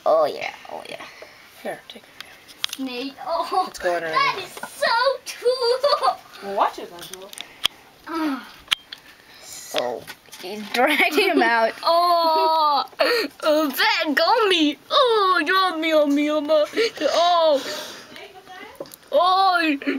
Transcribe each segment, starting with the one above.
Oh yeah, oh yeah. Here, take it. Snake. Oh, It's going right that is so cool. Well, watch it, Angelo. Oh, he's dragging him out. Oh, fat gummy. Oh, yummy, yummy, yummy. Oh. Oh,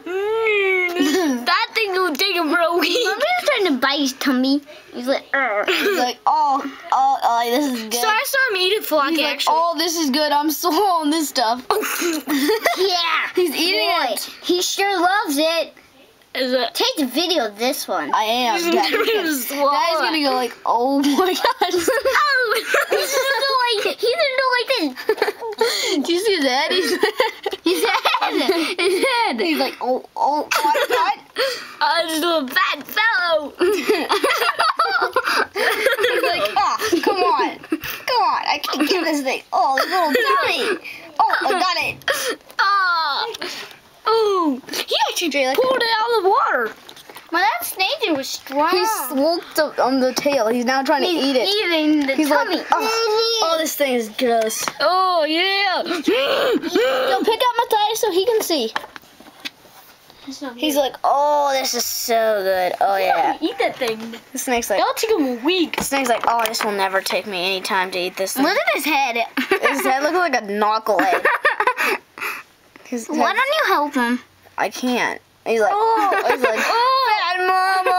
that thing will take him for a week. Remember he was trying to bite his tummy? He's like, he's like, oh, this is good. So I saw him eat it, Flocky, He's like, actually. oh, this is good. I'm swallowing this stuff. Yeah, He's eating boy, it. He sure loves it. Is it? Take the video of this one. I am. He's Daddy's gonna swallow Daddy's it. gonna go like, oh my gosh. Oh. He's gonna go like this. Do you see his head? His head. He's like, oh my god. This little fat fellow. He's like, oh, come on, I can't get this thing. Oh, this little tummy. Oh, I got it. Oh, he actually pulled it out of the water. Well, that snake was strong. He swooped up on the tail. He's now trying to eat it. Eating the tummy. Like, oh, this thing is gross. Oh, yeah. Yo, pick up my thigh so he can see. He's like, oh, this is so good. Oh, yeah. Eat that thing. The snake's like, That'll take him a week. the snake's like, oh, this will never take me any time to eat this thing. Look at his head. His head looks like a knucklehead. Why don't you help him? I can't. He's like, fat mama.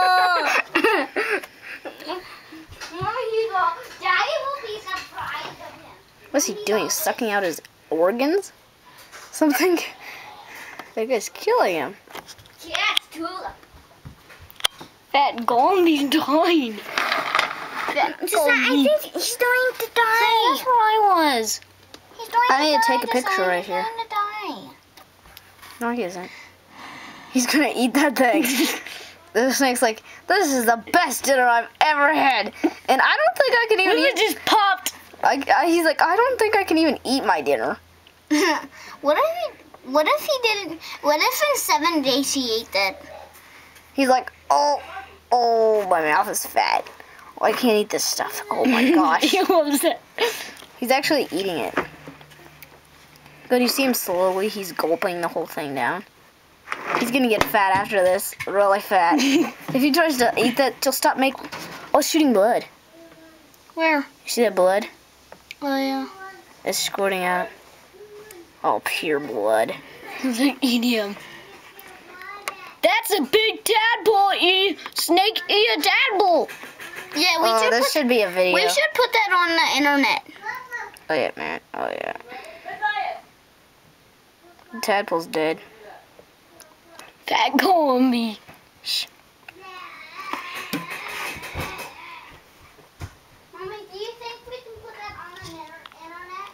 Daddy will be surprised of him. What's he doing? Sucking out his organs? Something? That guy's killing him. Yes, Tula. Fat Gandhi's dying. I think he's going to die. That's where I was. He's going I need to take a picture right here. No, he isn't. He's gonna eat that thing. The snake's like, this is the best dinner I've ever had. And I don't think I can even eat. It just popped. He's like, I don't think I can even eat my dinner. What if he didn't? What if in 7 days he ate that? He's like, oh, my mouth is fat. Oh, I can't eat this stuff. Oh my gosh. He loves it. He's actually eating it. But you see him slowly, he's gulping the whole thing down. He's gonna get fat after this, really fat. If he tries to eat that, he'll stop making... Oh, it's shooting blood. Where? You see that blood? Oh, yeah. It's squirting out. Oh, pure blood. He's like eating him. That's a big tadpole eating snake eat a tadpole. Yeah, we should. This should be a video. We should put that on the internet. Oh yeah, man. Oh yeah. The tadpole's dead. Fat Gumby. Shh. Mommy, do you think we can put that on the internet?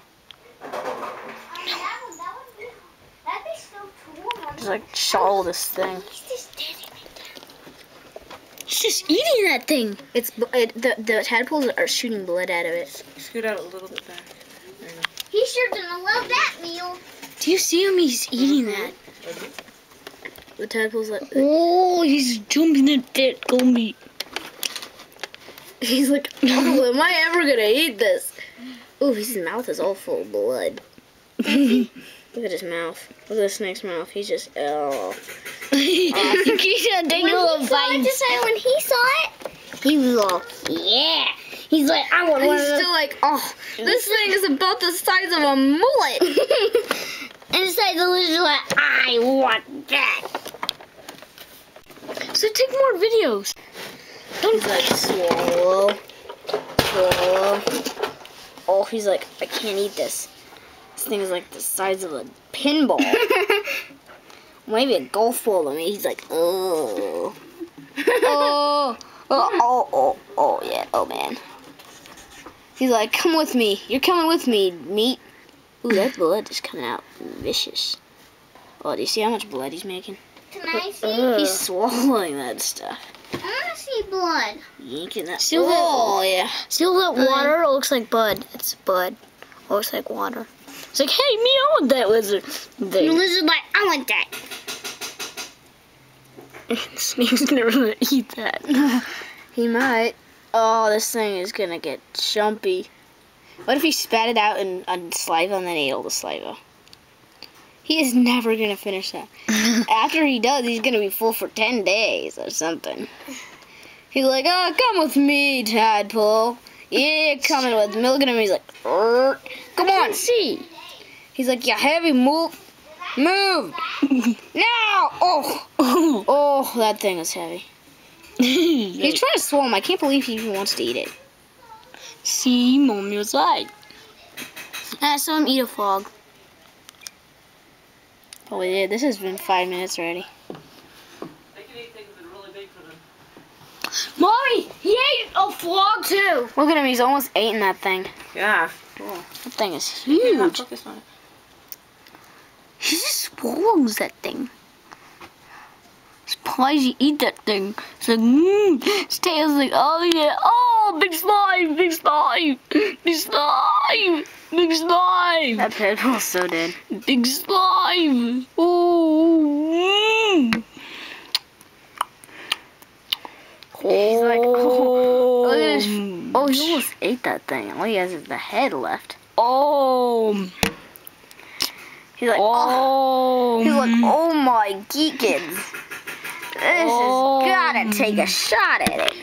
That'd be so cool. Just like swallow this thing. He's just dead. He's just eating that thing. The tadpoles are shooting blood out of it. Scoot out a little bit back. He sure gonna love that meal. Do you see him? He's eating that. The tadpole's like, Oh, he's jumping at that Gumby. he's like, oh, am I ever gonna eat this? Ooh, his mouth is all full of blood. Look at his mouth. Look at the snake's mouth. He's just, oh. He's gonna take a little bite. When he saw it, He was all, yeah. He's like, I want one of he's those. still like, oh, this thing is about the size of a mullet. Inside the lizard, like, I want that. So take more videos. He's like, swallow. Oh, he's like, I can't eat this. This thing is like the size of a pinball. Maybe a golf ball to me. He's like, oh. Oh, yeah, oh man. He's like, come with me. You're coming with me, meat. Ooh, that blood is coming out vicious. Oh, do you see how much blood he's making? Can I see? He's swallowing that stuff. I want to see blood. Yanking that. Still that- Oh, yeah. See all that water? It looks like bud. It's bud. It looks like water. It's like, hey, me, I want that lizard. The lizard like, I want that. The snake's never gonna eat that. He might. Oh, this thing is gonna get jumpy. What if he spat it out in saliva and then ate all the saliva? He is never gonna finish that. After he does, he's gonna be full for 10 days or something. He's like, oh, come with me, tadpole. Yeah, coming with me. Look at him. He's like, come on, see. He's like, yeah, heavy, move. Now! Oh, that thing is heavy. He's trying to swallow him. I can't believe he even wants to eat it. See, Mommy was right. I saw him eat a frog. Oh, yeah, this has been 5 minutes already. They can eat things that are really big for them. Mommy, he ate a frog too. Look at him. He's almost eating that thing. Yeah. Cool. That thing is You're not huge. focused on it. He just swallows that thing. Surprised you eat that thing. It's like, his tail's like, oh yeah, oh, big slime, big slime, big slime, big slime. That tadpole's so dead. Big slime. Oh. He's like, oh, look at his. Oh, he almost ate that thing. All he has is the head left. Oh. He's like, oh. He's like, oh my geekins. This has gotta take a shot at it.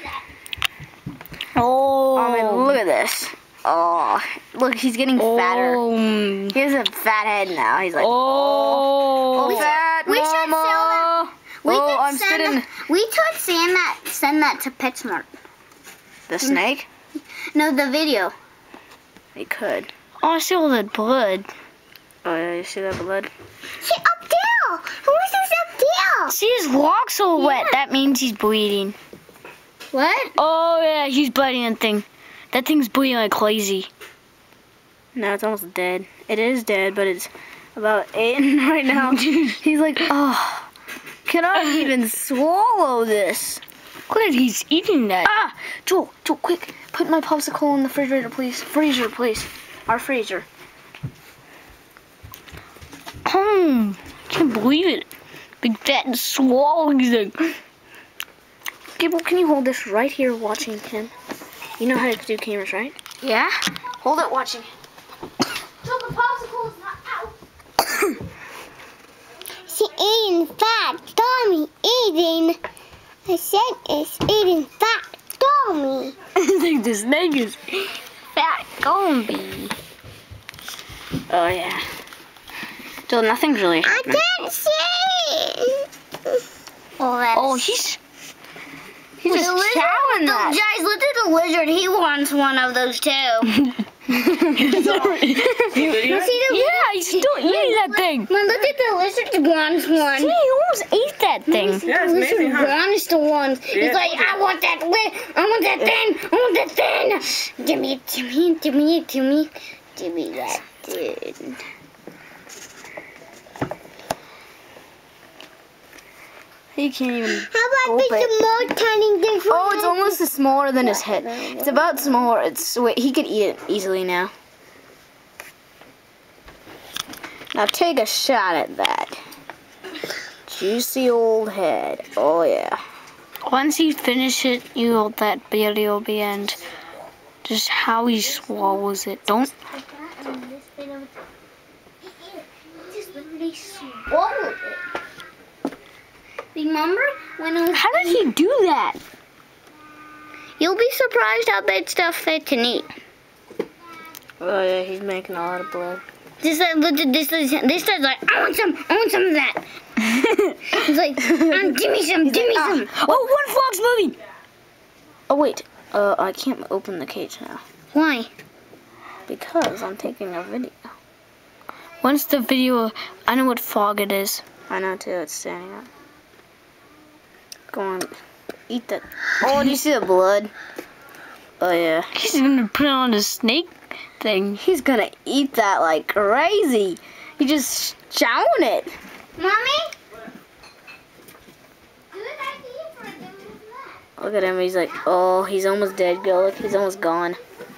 Oh. I mean, look at this. Oh, look, he's getting fatter. He has a fat head now. He's like, oh, fat we should mama. sell that. We could send that to PetSmart. The snake? No, the video. He could. Oh, I see all that blood. Oh, yeah, you see that blood? See, up there. Who is this up there? See, his locks all wet. That means he's bleeding. What? Oh, yeah, he's bleeding that thing. That thing's bleeding like crazy. No, it's almost dead. It is dead, but it's about eaten right now. He's like, oh, can I even swallow this? Good, he's eating that. Ah! Joel, quick. Put my popsicle in the refrigerator, please. Freezer, please. Our freezer. Can't believe it. Big fat and swallowing thing. Gable, can you hold this right here watching him? You know how to do cameras, right? Yeah. Hold it watching. So the popsicle is not out. She eating fat, Tommy eating. I said it's eating fat, Tommy. I think the snake is fat Gomby. Oh, yeah. Joel, nothing's really I happening. can't see. Oh, He's just chowing that. Guys, look at the lizard. He wants one of those too. Yeah, he's still eating that thing. Man, look at the lizard wants one. See, he almost ate that thing. Yeah, it's amazing, huh? Wants the ones. Yeah, He's like, I want that I want that thing. I want that thing. Give me that thing. He can't even. How about Gulp the it. more tiny different? Oh, it's almost smaller than his head. It's about smaller. Wait, he could eat it easily now. Now take a shot at that. Juicy old head. Oh, yeah. Once you finish it, that video will be end. Just how he swallows it. Don't. Just literally swallowed it. Remember when I was How did he do that? You'll be surprised how big stuff they can eat. Oh, yeah, he's making a lot of blood. This guy's like, I want some of that. He's like, give me some. Oh, one frog's moving. Oh, wait. I can't open the cage now. Why? Because I'm taking a video. Once the video, I know what frog it is. I know, too. It's standing up. Go on. Eat that. Oh, do you see the blood? Oh, yeah. He's gonna put it on the snake thing. He's gonna eat that like crazy. He's just chowing it. Mommy? Look at him. He's like, oh, he's almost dead. Go look. He's almost gone.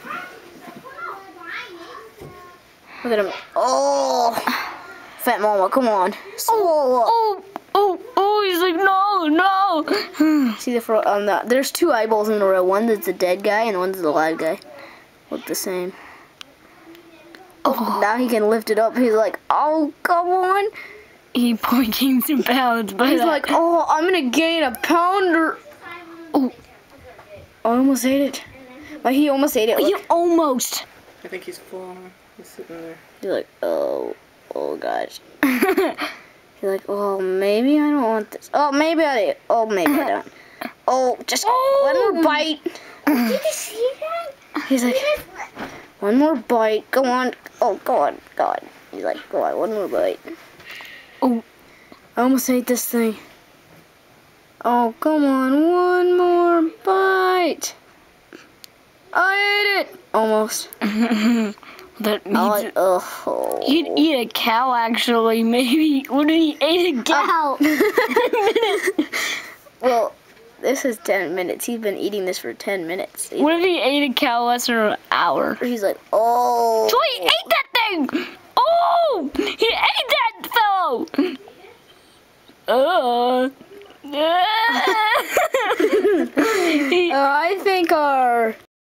Look at him. Oh, fat mama, come on. Swallow up. Oh, he's like, no. See the frog on the. There's two eyeballs in a row. One that's the dead guy and one's the live guy. Look the same. Oh, now he can lift it up. He's like, oh, come on. He gained some pounds, but He's like, oh, I'm gonna gain a pounder. oh, I almost ate it. But he almost ate it. you Look. almost. I think he's full on. He's sitting there. He's like, oh gosh. He's like, oh, maybe I don't want this. Oh, maybe I do. Oh, maybe I don't. Oh, just one more bite. Did you see that? He's like, one more bite. Go on. Oh, go on. Go on. He's like, go on, one more bite. Oh, I almost ate this thing. Oh, come on, one more bite. I ate it. Almost. that means Oh. he'd eat a cow actually. Maybe what if he ate a cow? Well, this is 10 minutes. He's been eating this for 10 minutes. What if he ate a cow less than an hour? He's like, oh. So he ate that thing! Oh! He ate that fellow! I think our